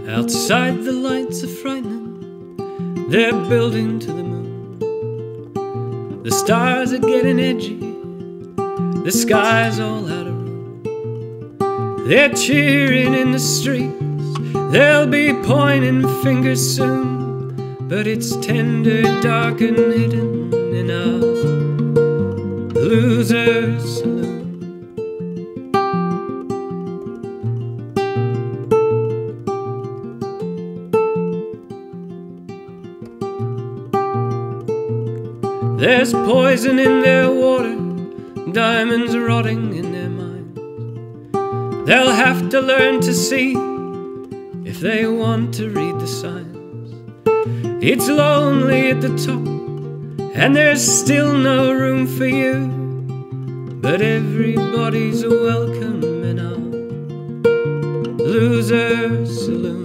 Outside the lights are frightening, they're building to the moon. The stars are getting edgy, the sky's all out of room. They're cheering in the streets, they'll be pointing fingers soon. But it's tender, dark and hidden in our loser's saloon. There's poison in their water, diamonds rotting in their minds. They'll have to learn to see if they want to read the signs. It's lonely at the top, and there's still no room for you. But everybody's welcome in our loser's saloon.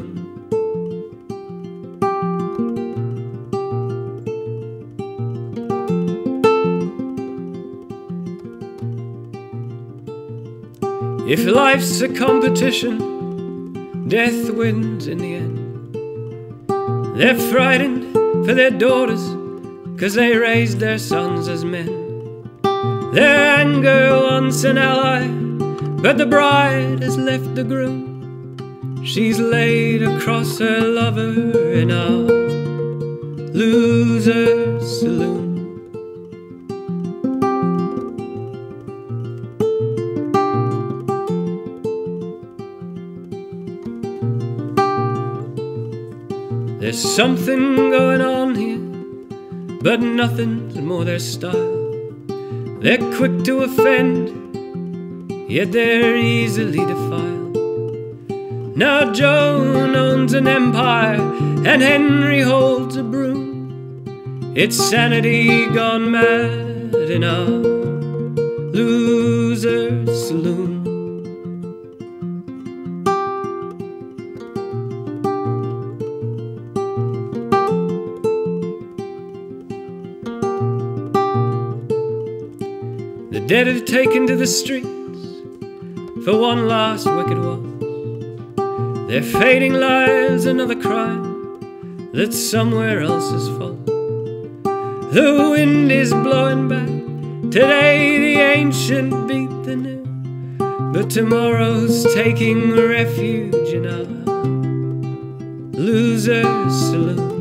If life's a competition, death wins in the end. They're frightened for their daughters, 'cause they raised their sons as men. Their anger wants an ally, but the bride has left the groom. She's laid across her lover in our loser's saloon. There's something going on here, but nothing's more their style. They're quick to offend, yet they're easily defiled. Now Joan owns an empire, and Henry holds a broom. It's sanity gone mad in our loser's saloon. The dead have taken to the streets for one last wicked waltz. Their fading lives another crime that's somewhere else's fault. The wind is blowing back, today the ancient beat the new, but tomorrow's taking refuge in our loser's saloon.